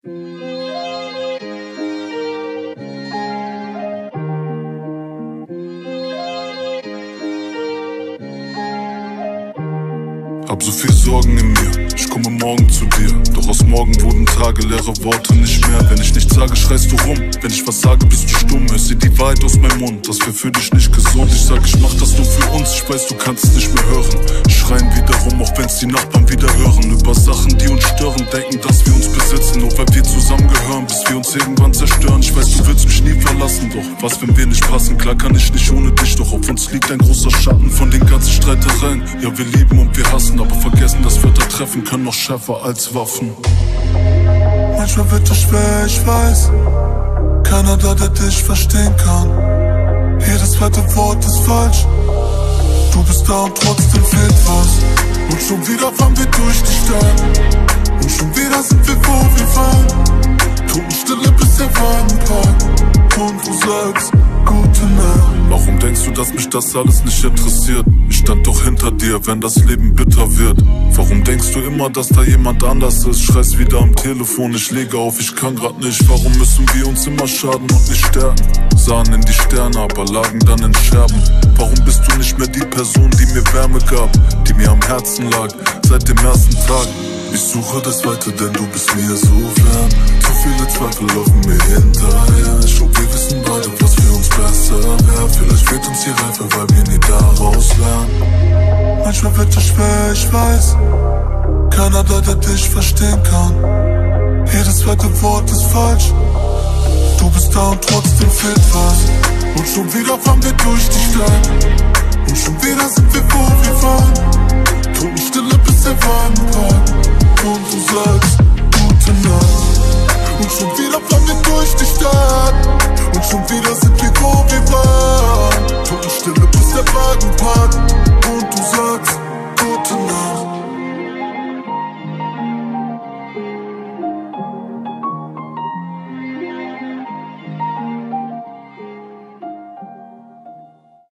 Hab so viel Sorgen in mir, ich komme morgen zu dir. Doch aus morgen wurden Tage, leere Worte nicht mehr. Wenn ich nichts sage, schreist du rum. Wenn ich was sage, bist du stumm. Hörst dir die Wahrheit aus meinem Mund, das wär für dich nicht gesund. Ich sag, ich mach das nur für uns, ich weiß, du kannst es nicht mehr hören. Schreien wieder rum, auch wenn's die Nachbarn wieder hören. Über Sachen, die uns stören, denken, dass wir uns besitzen. Nur weil wir zusammengehören, bis wir uns irgendwann zerstören. Ich weiß, du willst mich nie verlassen, doch was, wenn wir nicht passen? Klar kann ich nicht ohne dich, doch auf uns liegt ein großer Schatten von den ganzen Streitereien. Ja, wir lieben und wir hassen, aber vergessen, dass Wörter treffen können noch schärfer als Waffen. Manchmal wird es schwer, ich weiß. Keiner da, der dich verstehen kann. Jedes zweite Wort ist falsch. Du bist da und trotzdem fehlt was. Und schon wieder fahren wir durch die Stadt. Und schon wieder sind wir, wo wir waren. Totenstille, bis der Wagen parkt. Und du sagst, gute Nacht. Warum denkst du, dass mich das alles nicht interessiert? Ich stand doch hinter dir, wenn das Leben bitter wird. Warum denkst du immer, dass da jemand anders ist? Schreist wieder am Telefon, ich lege auf, ich kann grad nicht. Warum müssen wir uns immer schaden und nicht stärken? Sahen in die Sterne, aber lagen dann in Scherben. Warum bist du nicht mehr die Person, die mir Wärme gab, die mir am Herzen lag, seit dem ersten Tag? Ich suche das Weite, denn du bist mir so fern. Zu viele Zweifel laufen mir hinterher. Ich glaub, wir wissen beide, was für uns besser wäre. Vielleicht fehlt uns die Reife, weil wir nie daraus lernen. Manchmal wird es schwer, ich weiß. Keiner da, der dich verstehen kann. Jedes zweite Wort ist falsch. Du bist da und trotzdem fehlt was. Und schon wieder fahren wir durch die Stadt. Und schon wieder sind wir, wo wir waren. Totenstille, bis der Wagen parkt. Und du sagst, gute Nacht. Und schon wieder fahren wir durch die Stadt. Und schon wieder sind wir, wo wir waren. Totenstille, bis der Wagen parkt. Und du sagst, gute Nacht.